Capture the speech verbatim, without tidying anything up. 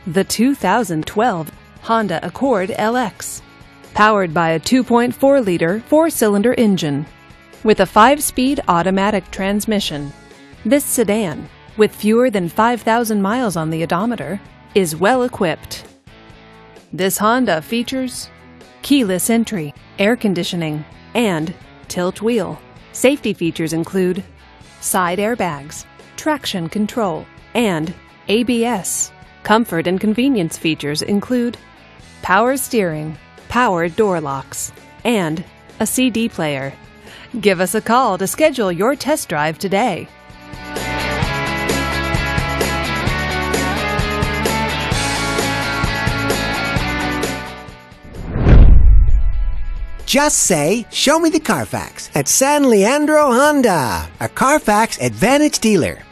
The two thousand twelve Honda Accord L X. Powered by a two point four liter four-cylinder engine with a five-speed automatic transmission. This sedan, with fewer than five thousand miles on the odometer, is well equipped. This Honda features keyless entry, air conditioning, and tilt wheel. Safety features include side airbags, traction control, and A B S. Comfort and convenience features include power steering, power door locks, and a C D player. Give us a call to schedule your test drive today. Just say, "Show me the Carfax" at San Leandro Honda, a Carfax Advantage dealer.